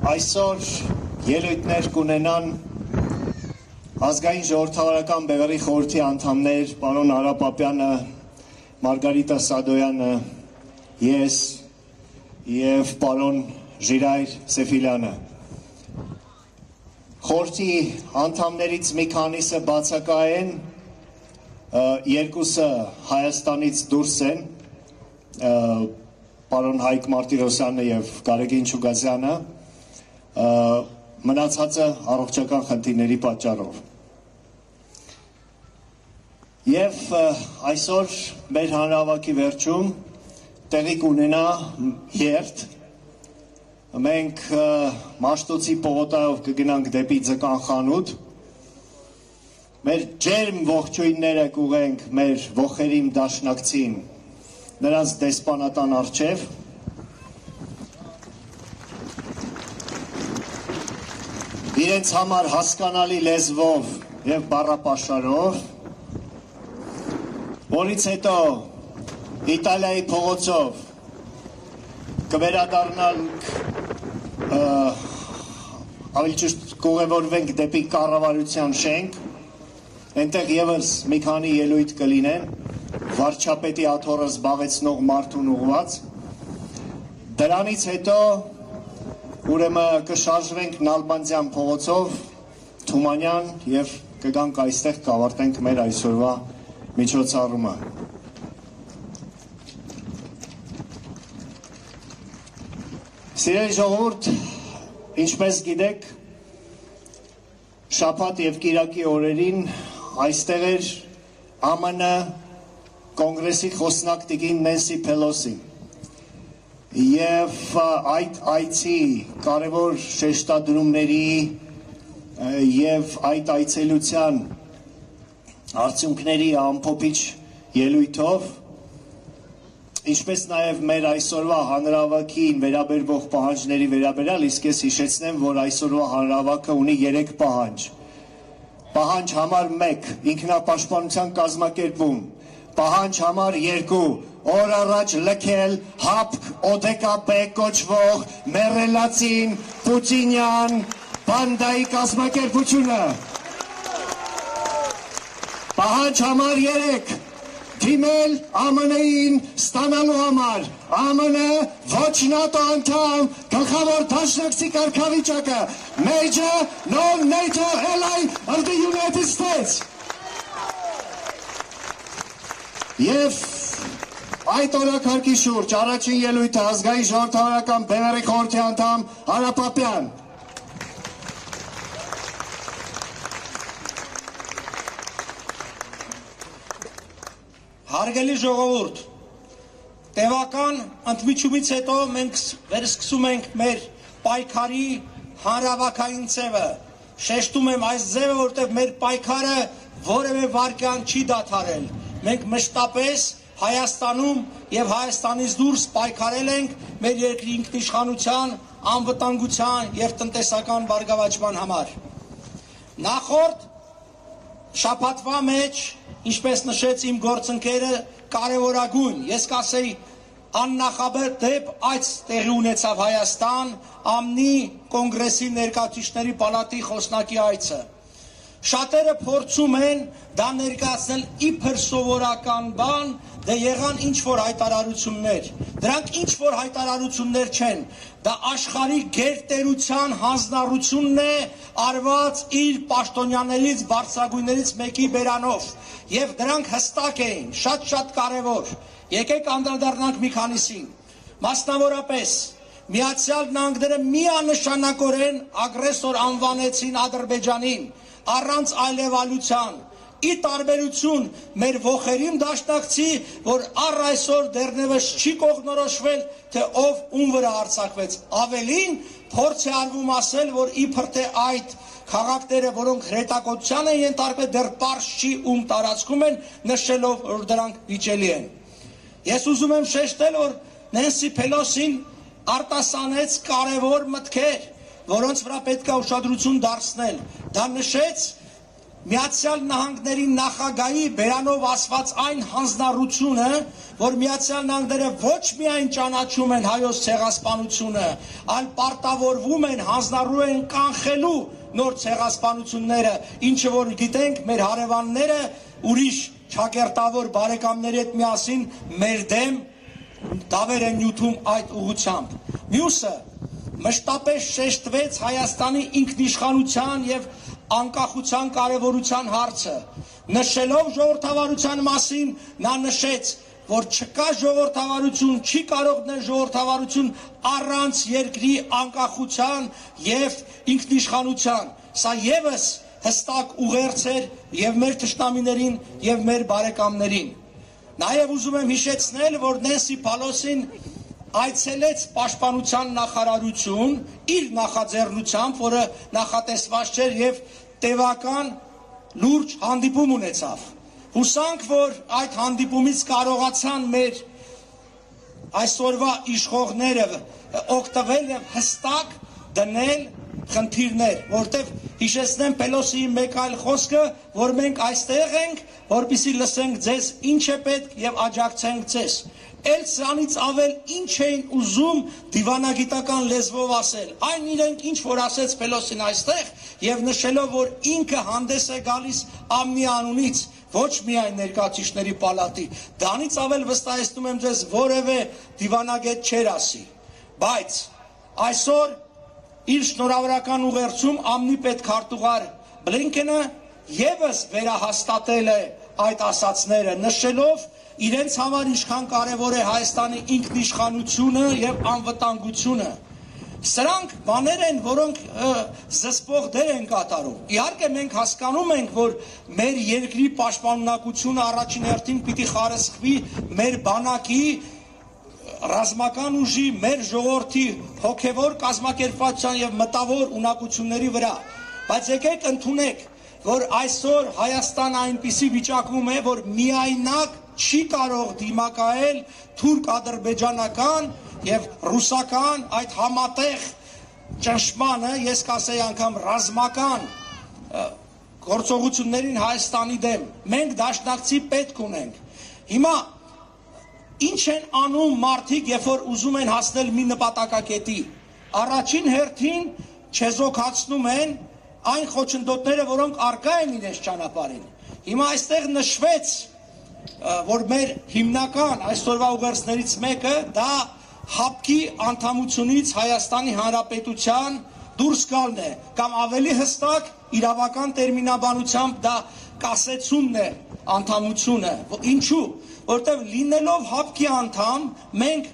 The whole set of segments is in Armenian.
Այսօր ելույթներ կունենան ազգային ժողովրդավարական բևեռի խորհրդի անդամներ, պարոն Արապապյանը, Մարգարիտա Սադոյանը, ես և պարոն Ժիրայր Սեֆիլյանը։ Խորհրդի անդամներից մի քանիսը բացակայեն, երկուսը Հայաստանից դուրս են, պարոն Հայկ Մարտիրոսյանը և Գարեգին Չուգազյանը, մնացածը առողջական խնդիրների պատճառով։ Եվ այսօր մեր հանրահավաքի վերջում տեղի կունենա երթ, մենք Մաշտոցի պողոտայով կգնանք դեպի Ձկան խանութ, մեր ջերմ ողջույնները կուղենք մեր ոխերիմ դաշնակցին, նրանց դեսպանատան առջև, իրենց համար հասկանալի լեզվով և բառապաշարով, որից հետո Իտալիայի փողոցով կվերադառնանք, ավելի ճիշտ կուղևորվենք դեպի կառավարության շենք, այնտեղ ևս մի քանի ելույթ կլինեն, վարչապետի աթոռը զբաղեցնող մարդուն ուղղված, դրանից հետո ուրեմն կշարժվենք Նալբանդյան փողոցով, Թումանյան և կգանք այստեղ կավարտենք մեր այսօրվա միջոցառումը։ Սիրելի ժողովուրդ, ինչպես գիտեք, շաբաթ և կիրակի օրերին այստեղ էր ԱՄՆ կոնգրեսի խոսնակ տիկին Նենսի Փելոսին և այդ այցի կարևոր շեշտադրումների և այդ այցելության արդյունքների ամփոփիչ ելույթով, ինչպես նաև մեր այսօրվա հանրահավաքին վերաբերվող պահանջների վերաբերյալ, իսկ ես հիշեցնեմ, որ այսօրվա հանրահավաքը ունի 3 պահանջ։ Պահանջ համար 1՝ ինքնապաշտպանության կազմակերպում, պահանջ համար 2՝ օր առաջ լքել ՀԱՊԿ ՕԴԿՊ կոչվող մեռելածին Պուտինյան բանդայի կազմակերպությունը։ Պահանջ համար 3՝ դիմել ԱՄՆ-ին ստանալու համար, ԱՄՆ ոչ ՆԱՏՕ անդամ, գլխավոր դաշնակցի կարգավիճակը, Major non-NATO ally of the United States։ Եվ այդ օրակարգի շուրջ առաջին ելույթը ազգային ժողովրդավարական բևեռի խորհրդի անդամ Արապապյան։ Հարգելի ժողովուրդ, տևական ընդմիջումից հետո մենք վերսկսում ենք մեր պայքարի հանրահավաքային ձևը։ Շեշտում եմ այս ձևը, որտեղ մեր պայքարը որևէ վայրկյան չի դադարել։ Մենք մշտապես Հայաստանում և Հայաստանից դուրս պայքարել ենք մեր երկրի ինքնիշխանության, անվտանգության և տնտեսական բարգավաճման համար։ Նախորդ շաբաթվա մեջ, ինչպես նշեց իմ գործընկերը, կարևորագույն, ես կասեի աննախադեպ այց տեղի ունեցավ Հայաստան, ԱՄՆ կոնգրեսի ներկայացուցիչների պալատի խոսնակի այցը։ Շատերը փորձում են դա ներկայացնել իբր սովորական բան, դե եղան ինչ-որ հայտարարություններ։ Դրանք ինչ-որ հայտարարություններ չեն, դա աշխարհի գերտերության հանձնառությունն է արված իր պաշտոնյաներից, բարձրագույններից մեկի բերանով, և դրանք հստակ էին, շատ կարևոր։ Եկեք անդրադառնանք մի քանիսին։ Մասնավորապես, Միացյալ Նահանգները միանշանակորեն ագրեսոր անվանեցին Ադրբեջանին, առանց այլևալության, ի տարբերություն մեր ոխերիմ դաշնակցի, որ առ այսօր դեռևս չի կողմնորոշվել, թե ով ում վրա հարձակվեց։ Ավելին, փորձ է արվում ասել, որ իբր թե այդ քաղաքները, որոնք հրետակոծության են ենթարկվել, դեռ պարզ չի ում տարածքում են, նշելով, որ դրանք վիճելի են։ Ես ուզում եմ շեշտել, որ Նենսի Փելոսին արտասանեց կարևոր մտքեր, որոնց վրա պետք է ուշադրություն դարձնել։ Դա նշեց Միացյալ Նահանգների նախագահի բերանով ասված այն հանձնառությունը, որ Միացյալ Նահանգները ոչ միայն ճանաչում են հայոց ցեղասպանությունը, այլ պարտավորվում են, հանձնառու են կանխելու նոր ցեղասպանությունները, ինչը որ գիտենք, մեր հարևանները ուրիշ ճակերտավոր բարեկամների հետ միասին մեր դեմ դավեր են նյութում այդ ուղղությամբ։ Մյուսը մշտապես շեշտվեց Հայաստանի ինքնիշխանության եւ անկախության կարևորության հարցը, նշելով ժողովրդավարության մասին, նա նշեց, որ չկա ժողովրդավարություն, չի կարող նել ժողովրդավարություն առանց երկրի անկախության եւ ինքնիշխանության։ Սա եւս հստակ ուղերձ էր եւ մեր թշնամիներին եւ մեր բարեկամներին։ Նաեւ ուզում եմ հիշեցնել, որ Նենսի Փալոսին այցելեց պաշտպանության նախարարություն իր նախաձեռնությամբ, որը նախատեսված չէր եւ տևական լուրջ հանդիպում ունեցավ։ Հուսանք, որ այդ հանդիպումից կարողացան մեր այսօրվա իշխողները օգտվել եւ հստակ դնել խնդիրներ, որտեղ հիշեցնեմ Պելոսիի մեկ այլ խոսքը, որ մենք այստեղ ենք, որպեսզի լսենք ձեզ ինչ է պետք եւ աջակցենք ձեզ։ Էլ սրանից ավել ինչ էին ուզում դիվանագիտական լեզվով ասել։ Այն իրենք ինչ որ ասեց Պելոսին այստեղ եւ նշելով, որ ինքը հանդես է գալիս ամնի անունից, ոչ միայն ներկայացուցիչների պալատի։ Դրանից ավել վստահեցնում եմ ձեզ, որևէ դիվանագետ չէր ասի։ Բայց այսօր իր շնորհավորական ուղերձում ամնի պետքարտուղար Բլինքենը եւս վերահաստատել է այդ ասացները, նշելով իրենց համար ինչքան կարևոր է Հայաստանի ինքնիշխանությունը եւ անվտանգությունը։ Սրանք բաներ են, որոնք զսպող դեր են կատարում։ Իհարկե մենք հասկանում ենք, որ մեր երկրի պաշտպանունակությունը առաջին հերթին պիտի խարսխվի մեր բանակի ռազմական ուժի, մեր ժողովրդի հոգևոր կազմակերպվածության եւ մտավոր ունակությունների վրա։ Բայց եկեք ընդունեք, որ այսօր Հայաստանը այնպիսի վիճակում է, որ միայնակ չի կարող դիմակայել թուրք-ադրբեջանական եւ ռուսական այդ համատեղ ճնշմանը, ես կասեի անգամ ռազմական գործողություններին Հայաստանի դեմ։ Մենք դաշնակցի պետք ունենք։ Հիմա ինչ են անում մարդիկ, երբ որ ուզում են հասնել մի նպատակակետի։ Առաջին հերթին չեզոքացնում են այն խոչընդոտները, որոնք արկա են իրենց ճանապարհին։ Հիմա այստեղ նշվեց, որ մեր հիմնական այսօրվա ուղերձներից մեկը դա հապկի անդամությունից Հայաստանի Հանրապետության դուրս գալն է, կամ ավելի հստակ իրավական տերմինաբանությամբ դա կասեցումն է անդամությունը։ Ինչու՞, որտեղ լինելով հապկի անդամ, մենք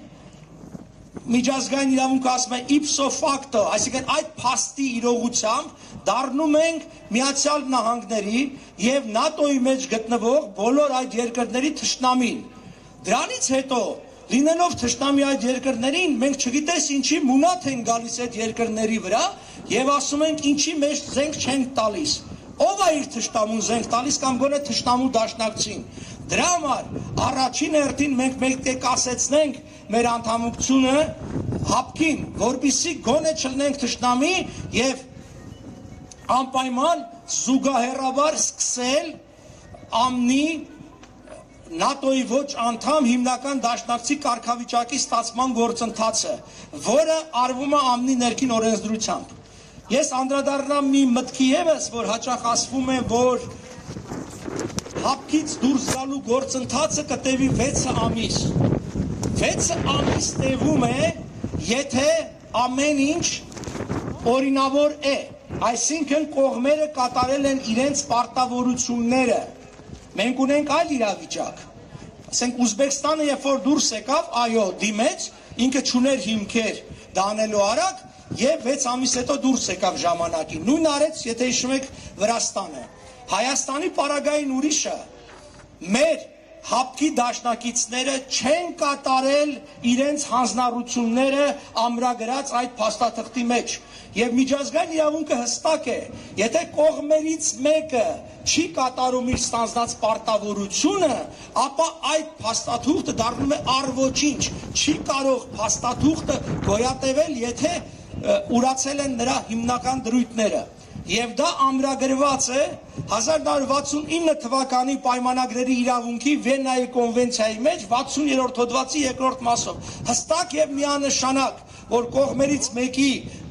միջազգային իրավունքը ասում է ipso facto, այսինքն այդ փաստի իրողությամբ դառնում ենք Միացյալ Նահանգների եւ ՆԱՏՕ-ի մեջ գտնվող բոլոր այդ երկրների թշնամին։ Դրանից հետո, լինելով թշնամի այդ երկրներին, մենք չգիտես ինչի մունաթ են գալիս այդ երկրների վրա եւ ասում ենք ինչի մեջ զենք չենք տալիս։ Ով է իր թշնամուն զենք տալիս կամ գոնե թշնամու դաշնակցին։ Դրա համար առաջին հերթին մենք պետք է կասեցնենք մեր անդամությունը հապկին, որպեսզի գոնե չլինենք թշնամի եւ անպայման զուգահեռաբար սկսել ամնի ՆԱՏՕ-ի ոչ անդամ հիմնական դաշնակցի կարգավիճակի ստացման գործընթացը, որը արվում է ամնի ներքին օրենսդրությամբ։ Ես անդրադառնամ մի մտքի եւս, որ հաճախ ասվում է, որ հապկից դուրս գալու գործընթացը կտևի 6 ամիս։ 6 ամիս տևում է, եթե ամեն ինչ օրինավոր է, այսինքն կողմերը կատարել են իրենց պարտավորությունները։ Մենք ունենք այլ իրավիճակ։ Ասենք Ուզբեկստանը, երբ որ դուրս եկավ, այո, դիմեց, ինքը չուներ հիմքեր դա անելու արագ եւ 6 ամիս հետո դուրս եկավ ժամանակին։ Նույն արեց, եթե հիշում եք, Վրաստանը։ Հայաստանի պարագային ուրիշը մեր հապկի դաշնակիցները չեն կատարել իրենց հանձնառությունները ամրագրած այդ փաստաթղթի մեջ։ Եվ միջազգային իրավունքը հստակ է, եթե կողմերից մեկը չի կատարում իր ստանձնած պարտավորությունը, ապա այդ փաստաթուղթը դառնում է առոչինչ, չի կարող փաստաթուղթը գոյատևել, եթե ուրացել են նրա հիմնական դրույթները։ Եվ դա ամրագրված է 1969 թվականի պայմանագրերի իրավունքի Վեննայի կոնվենցիայի մեջ 60-րդ հոդվածի 2-րդ մասով հստակ եւ միանշանակ, որ կողմերից մեկի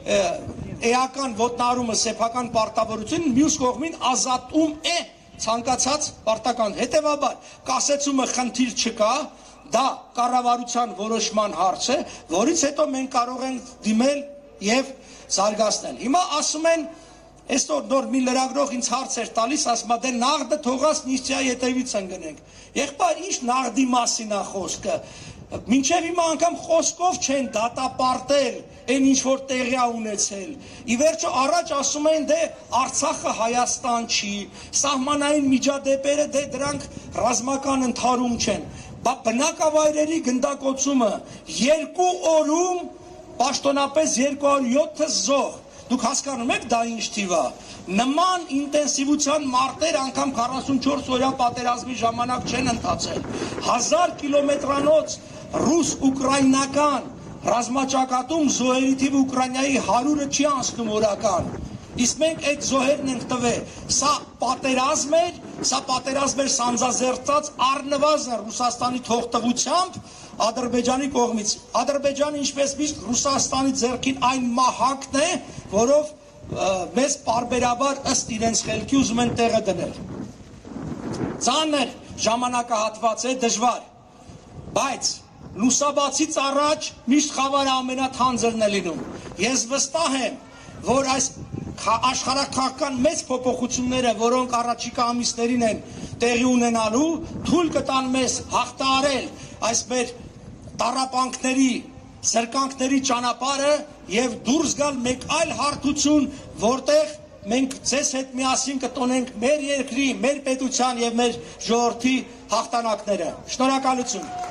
էական ոտնարումը սեփական պարտավորություն մյուս կողմին ազատում է ցանկացած պարտական։ Հետևաբար կասեցումը խնդիր չկա, դա կառավարության որոշման հարց է, որից հետո մենք կարող ենք դիմել եւ զարգացնել։ Հիմա ասում են, այսօր նոր մի լրագրող ինձ հարց էր տալիս, ասում է, դե նաղդը թողած նիստիա ետևից ընկնենք։ Եղբայր, ինչ նաղդի մասին է խոսքը։ Մինչև հիմա անգամ խոսքով չեն դատապարտել այն ինչ որ տեղի է ունեցել։ Ի վերջո առաջ ասում են դե Արցախը Հայաստան չի, սահմանային միջադեպերը դե դրանք ռազմական ընդհարում չեն։ Բնակավայրերի գնդակոծումը 2 օրում պաշտոնապես 207 զոհ։ Դուք հասկանում եք դա ինչ թիվ է։ Նման ինտենսիվության մարտեր անգամ 44 օրյա պատերազմի ժամանակ չեն ընթացել։ 1000 կիլոմետրանոց ռուս-ուկրաինական ռազմաճակատում զոհերի թիվը Ուկրաինայի 100-ը չի անցնում օրական։ Իսկ մենք այդ զոհերն ենք տվել։ Սա պատերազմ էր սանձազերծած առնվազն Ռուսաստանի թողտվությամբ Ադրբեջանի կողմից։ Ադրբեջանը ինչպես միշտ Ռուսաստանի ձեռքին այն մահակն է, որով մեզ պարբերաբար ըստ իրենց խելքի ուզում են տեղը դնել։ Ծանր ժամանակահատված է, դժվար, բայց լուսաբացից առաջ միշտ խավարը ամենաթանձրն է լինում։ Ես վստահ եմ, որ այս աշխարհակաղական մեծ փոփոխությունները, որոնք առաջիկա ամիսներին են տեղի ունենալու, թույլ կտան մեզ հաղթահարել այս մեր տառապանքների, սրկանքների ճանապարհը եւ դուրս գալ մեկ այլ հարթություն, որտեղ մենք ձեզ հետ միասին կտոնենք մեր երկրի, մեր պետության եւ մեր ժողովրդի հաղթանակները։ Շնորհակալություն։